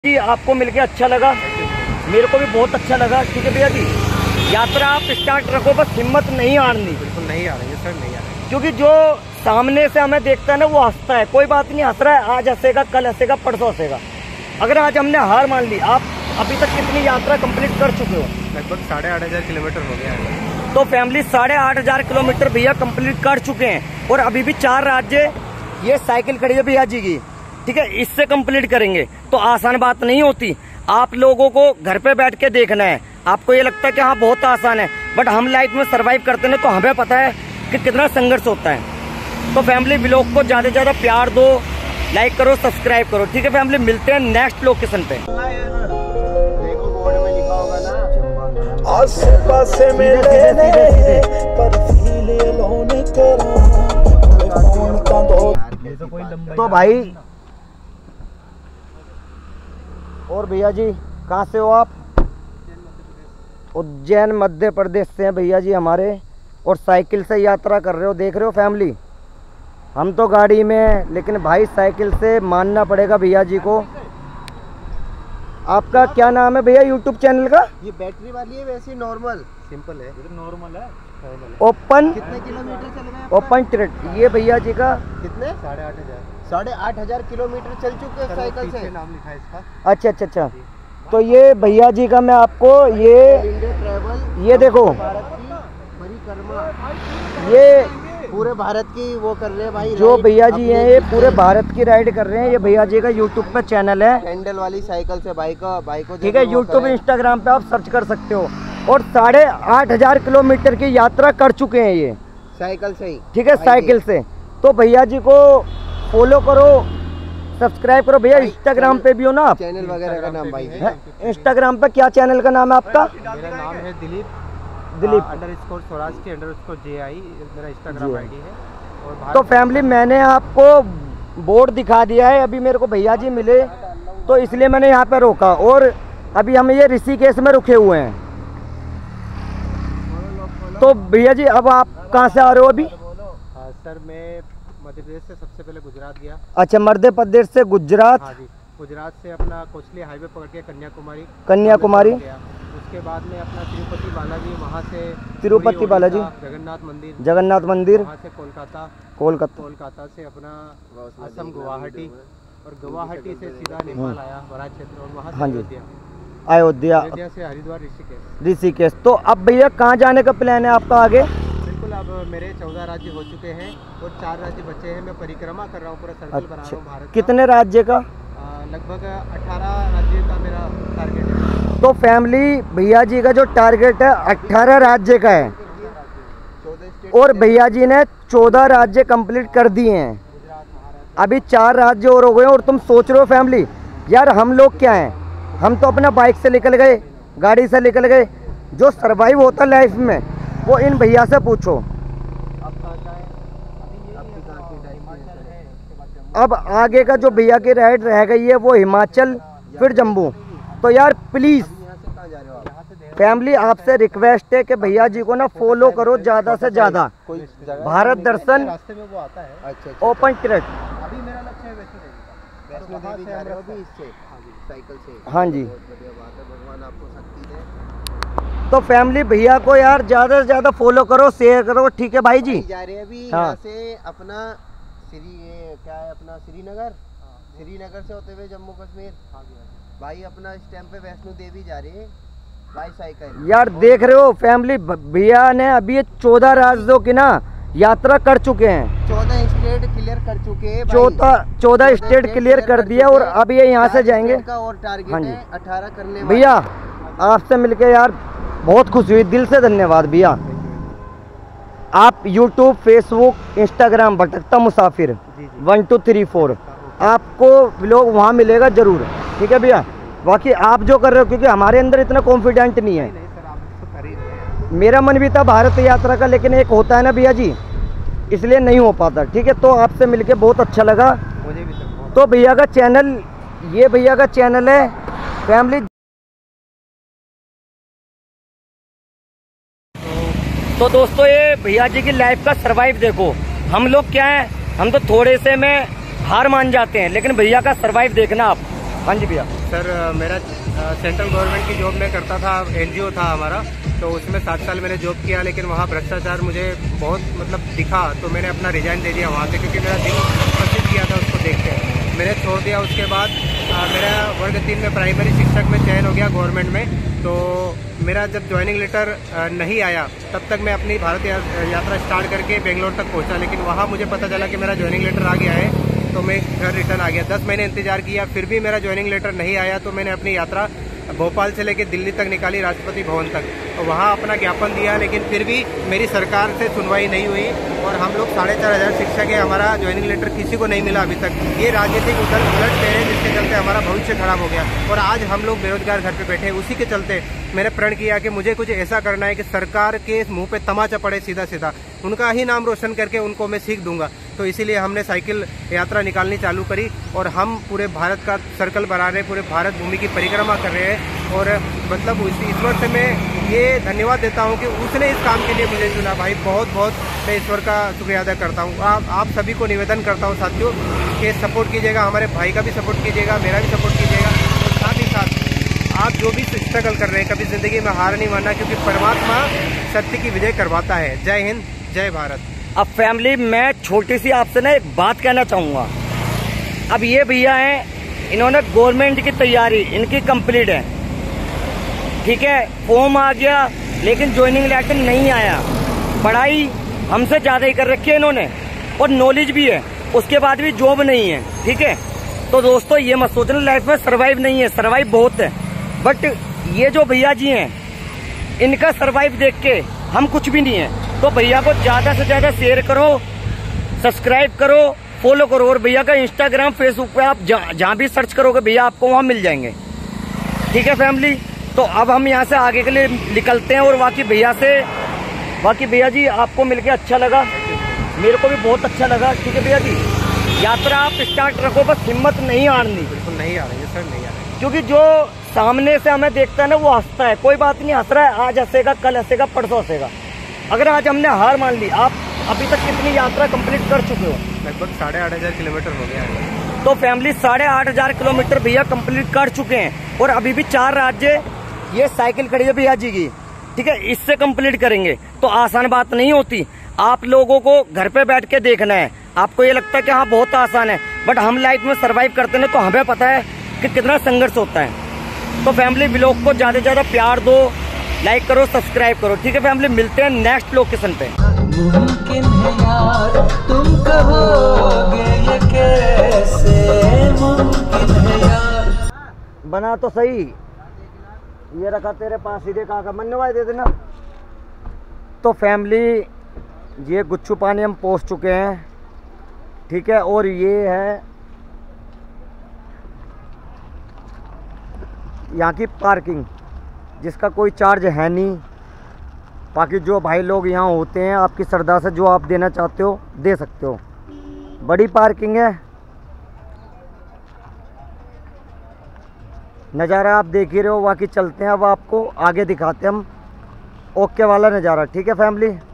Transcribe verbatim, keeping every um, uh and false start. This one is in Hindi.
जी आपको मिलके अच्छा लगा, मेरे को भी बहुत अच्छा लगा। ठीक है भैया जी, यात्रा आप स्टार्ट रखो, बस हिम्मत नहीं हारनी। बिल्कुल नहीं आ रही है सर, नहीं आ रही, क्योंकि जो सामने से हमें देखता है ना वो हंसता है, कोई बात नहीं, हंस रहा है, आज हंसेगा, कल हंसेगा, परसों हंसेगा। अगर आज हमने हार मान ली, आप अभी तक कितनी यात्रा कंप्लीट कर चुके हो? लगभग साढ़े आठ हजार किलोमीटर हो गया है। तो फैमिली साढ़े आठ हजार किलोमीटर भैया कंप्लीट कर चुके हैं और अभी भी चार राज्य ये साइकिल खड़ी है भैया जी की। ठीक है, इससे कंप्लीट करेंगे तो आसान बात नहीं होती। आप लोगों को घर पे बैठ के देखना है। आपको ये लगता है कि हाँ बहुत आसान है, बट हम लाइफ में सरवाइव करते हैं तो हमें पता है कि कितना संघर्ष होता है। तो फैमिली व्लॉग को ज्यादा से ज्यादा प्यार दो, लाइक करो, सब्सक्राइब करो। ठीक है फैमिली, मिलते हैं नेक्स्ट लोकेशन पे। तो भाई और भैया जी कहाँ से हो आप? उज्जैन मध्य प्रदेश से हैं भैया जी हमारे, और साइकिल से यात्रा कर रहे हो। देख रहे हो फैमिली, हम तो गाड़ी में हैं, लेकिन भाई साइकिल से मानना पड़ेगा भैया जी को। आपका क्या नाम है भैया यूट्यूब चैनल का? ये बैटरी वाली है, वैसे नॉर्मल सिंपल है, ये तो नॉर्मल है। ओपन कितने किलोमीटर चल गए? Open trade. ये भैया जी का कितने? साढ़े आठ हजार साढ़े आठ हजार किलोमीटर चल चुके हैं साइकिल से। नाम लिखा है इसका। अच्छा अच्छा अच्छा, तो ये भैया जी का मैं आपको ये इंडिया ट्रैवल, ये देखो भारत की परिक्रमा, ये पूरे भारत की वो कर रहे हैं भाई। जो भैया जी हैं ये पूरे भारत की राइड कर रहे हैं। ये भैया जी का यूट्यूब पे चैनल है, हैंडल वाली साइकिल से बाइक बाइक को। ठीक है, यूट्यूब इंस्टाग्राम पे आप सर्च कर सकते हो। और साढ़े आठ हजार किलोमीटर की यात्रा कर चुके हैं ये साइकिल से ही। ठीक है, साइकिल से। तो भैया जी को फॉलो करो, सब्सक्राइब करो। भैया इंस्टाग्राम पे भी हो ना आप? चैनल वगैरह का नाम भाई है इंस्टाग्राम पे क्या चैनल का नाम है आपका? मेरा नाम है Dilip Dilip underscore Swaraj underscore J I मेरा इंस्टाग्राम आईडी है। और तो फैमिली मैंने आपको बोर्ड दिखा दिया है, अभी मेरे को भैया जी मिले तो इसलिए मैंने यहाँ पे रोका। और अभी हम ये ऋषिकेश में रुके हुए हैं। तो भैया जी अब आप कहाँ से आ रहे हो अभी? सर मैं मध्य प्रदेश से सबसे पहले गुजरात गया। अच्छा, मध्य प्रदेश से गुजरात। हाँ जी, गुजरात से अपना कोचली हाईवे पकड़ के कन्याकुमारी कन्याकुमारी उसके बाद में अपना तिरुपति बालाजी, वहाँ से तिरुपति बालाजी, जगन्नाथ मंदिर जगन्नाथ मंदिर, वहाँ से कोलकाता कोलकाता कोलकाता से अपना असम गुवाहाटी, और गुवाहाटी से सीधा नेपाल आया बराज क्षेत्र, और वहाँ हाँ से जी अयोध्या, अयोध्या से हरिद्वार, ऋषिकेश। ऋषिकेश। तो अब भैया कहाँ जाने का प्लान है आपका आगे? बिल्कुल, अब मेरे चौदह राज्य हो चुके हैं और चार राज्य बचे हैं। मैं परिक्रमा कर रहा हूँ, पूरा सर्कल बना रहा हूँ भारत का। कितने राज्य का? लगभग अठारह राज्य का मेरा टारगेट है। तो फैमिली भैया जी का जो टारगेट है अठारह राज्य का है, और भैया जी ने चौदह राज्य कंप्लीट कर दिए हैं। अभी चार राज्य और हो गए। और तुम सोच रहे हो फैमिली यार हम लोग क्या हैं, हम तो अपना बाइक से निकल गए, गाड़ी से निकल गए। जो सरवाइव होता लाइफ में वो इन भैया से पूछो। अब आगे का जो भैया की राइड रह गई है वो हिमाचल फिर जम्मू। तो यार प्लीज़ फैमिली आपसे रिक्वेस्ट है कि भैया जी को ना फॉलो करो ज़्यादा से ज़्यादा। Bharat Darshan open trade. हाँ जी, तो फैमिली भैया को यार ज़्यादा से ज़्यादा फॉलो करो, शेयर करो। ठीक है भाई जी, जा रहे हैं अभी हाँ। यहाँ से अपना श्री ये क्या है अपना श्रीनगर, श्रीनगर से होते हुए जम्मू कश्मीर भाई, अपना इस टाइम पे वैष्णो देवी जा रहे हैं भाई साइकिल। यार देख रहे हो फैमिली, भैया ने अभी ये चौदह राज्यों की ना यात्रा कर चुके हैं, चौदह स्टेट क्लियर कर चुके हैं। चौदह चौदह स्टेट क्लियर कर दिया, और अब ये यहाँ से जाएंगे। और टारगेट है अठारह करने। भैया आपसे मिलके यार बहुत खुशी हुई, दिल से धन्यवाद भैया। आप YouTube, Facebook, Instagram Bhatakta Musafir one two three four, आपको व्लॉग वहाँ मिलेगा ज़रूर। ठीक है भैया, बाकी आप जो कर रहे हो, क्योंकि हमारे अंदर इतना कॉन्फिडेंट नहीं है। मेरा मन भी था भारत यात्रा का, लेकिन एक होता है ना भैया जी, इसलिए नहीं हो पाता। ठीक है, तो आपसे मिलके बहुत अच्छा लगा मुझे भी सर। तो भैया का चैनल, ये भैया का चैनल है फैमिली। तो दोस्तों ये भैया जी की लाइफ का सरवाइव देखो। हम लोग क्या है, हम तो थोड़े से में हार मान जाते हैं, लेकिन भैया का सरवाइव देखना आप। हाँ जी भैया। सर मेरा सेंट्रल गवर्नमेंट की जॉब मैं करता था, एनजीओ था हमारा, तो उसमें सात साल मैंने जॉब किया, लेकिन वहाँ भ्रष्टाचार मुझे बहुत मतलब दिखा, तो मैंने अपना रिजाइन दे दिया वहाँ से, क्योंकि मेरा दिल पसंद किया था उसको देख के, मैंने छोड़ दिया। उसके बाद आ, मेरा वर्ग तीन में प्राइमरी शिक्षक में चयन हो गया गवर्नमेंट में। तो मेरा जब ज्वाइनिंग लेटर नहीं आया तब तक मैं अपनी भारत यात्रा स्टार्ट करके बेंगलोर तक पहुँचा, लेकिन वहाँ मुझे पता चला कि मेरा ज्वाइनिंग लेटर आ गया है, तो मैं घर रिटर्न आ गया। दस महीने इंतजार किया, फिर भी मेरा ज्वाइनिंग लेटर नहीं आया, तो मैंने अपनी यात्रा भोपाल से लेकर दिल्ली तक निकाली, राष्ट्रपति भवन तक, और वहाँ अपना ज्ञापन दिया, लेकिन फिर भी मेरी सरकार से सुनवाई नहीं हुई और हम लोग साढ़े चार हज़ार शिक्षक है, हमारा ज्वाइनिंग लेटर किसी को नहीं मिला अभी तक। ये राजनीतिक उथल पुलट दे रहे हैं, जिसके चलते हमारा भविष्य खराब हो गया और आज हम लोग बेरोजगार घर पे बैठे। उसी के चलते मैंने प्रण किया कि मुझे कुछ ऐसा करना है कि सरकार के मुंह पे तमाचा पड़े सीधा सीधा, उनका ही नाम रोशन करके उनको मैं सीख दूंगा। तो इसीलिए हमने साइकिल यात्रा निकालनी चालू करी और हम पूरे भारत का सर्कल बना रहे हैं, पूरे भारत भूमि की परिक्रमा कर रहे हैं। और मतलब उस ईश्वर से मैं ये धन्यवाद देता हूँ कि उसने इस काम के लिए मुझे चुना। भाई बहुत बहुत मैं ईश्वर का शुक्रिया अदा करता हूँ। आप आप सभी को निवेदन करता हूँ साथियों कि सपोर्ट कीजिएगा, हमारे भाई का भी सपोर्ट कीजिएगा, मेरा भी सपोर्ट कीजिएगा, और साथ ही साथ आप जो भी स्ट्रगल कर रहे हैं कभी ज़िंदगी में हार नहीं मानना, क्योंकि परमात्मा सत्य की विजय करवाता है। जय हिंद, जय भारत। अब फैमिली, मैं छोटी सी आपसे ना एक बात कहना चाहूँगा। अब ये भैया हैं, इन्होंने गवर्नमेंट की तैयारी इनकी कंप्लीट है, ठीक है, फॉर्म आ गया लेकिन ज्वाइनिंग लेटर नहीं आया। पढ़ाई हमसे ज़्यादा ही कर रखी है इन्होंने और नॉलेज भी है, उसके बाद भी जॉब नहीं है, ठीक है। तो दोस्तों ये मत सोचना लाइफ में सर्वाइव नहीं है, सर्वाइव बहुत है, बट ये जो भैया जी हैं इनका सर्वाइव देख के हम कुछ भी नहीं है। तो भैया को ज्यादा से ज्यादा शेयर करो, सब्सक्राइब करो, फॉलो करो, और भैया का इंस्टाग्राम फेसबुक पे आप जहाँ भी सर्च करोगे भैया आपको वहाँ मिल जाएंगे, ठीक है फैमिली। तो अब हम यहाँ से आगे के लिए निकलते हैं और बाकी भैया से, बाकी भैया जी आपको मिलके अच्छा लगा, मेरे को भी बहुत अच्छा लगा, ठीक है भैया जी। यात्रा आप स्टार्ट रखो, बस हिम्मत नहीं हारनी। बिल्कुल नहीं आ रही है सर, नहीं आ रही, क्योंकि जो सामने से हमें देखता है ना वो हंसता है, कोई बात नहीं, हंस रहा है, आज हंसेगा, कल हंसेगा, परसों हंसेगा। अगर आज हमने हार मान ली, आप अभी तक कितनी यात्रा कंप्लीट कर चुके हो? लगभग साढ़े आठ हजार किलोमीटर हो गया है। तो फैमिली साढ़े आठ हजार किलोमीटर भैया कंप्लीट कर चुके हैं और अभी भी चार राज्य ये साइकिल खड़ी है भैया जी की, ठीक है, इससे कंप्लीट करेंगे। तो आसान बात नहीं होती, आप लोगों को घर पे बैठ के देखना है। आपको ये लगता है कि हाँ बहुत आसान है, बट हम लाइफ में सर्वाइव करते हैं तो हमें पता है कि कितना संघर्ष होता है। तो फैमिली व्लॉग को ज्यादा से ज्यादा प्यार दो, लाइक करो, सब्सक्राइब करो, ठीक है फैमिली। मिलते हैं नेक्स्ट लोकेशन पे। मुमकिन है यार तुम कहोगे ये कैसे मुमकिन है यार। बना तो सही, ये रखा तेरे पास, सीधे कहा का मनवाई दे देना। तो फैमिली ये गुच्छू पानी हम पहुंच चुके हैं, ठीक है, और ये है यहाँ की पार्किंग, जिसका कोई चार्ज है नहीं। बाकी जो भाई लोग यहाँ होते हैं, आपकी श्रद्धा से जो आप देना चाहते हो दे सकते हो। बड़ी पार्किंग है, नज़ारा आप देख ही रहे हो। बाकी चलते हैं, अब आपको आगे दिखाते हैं हम ओके वाला नज़ारा, ठीक है फैमिली।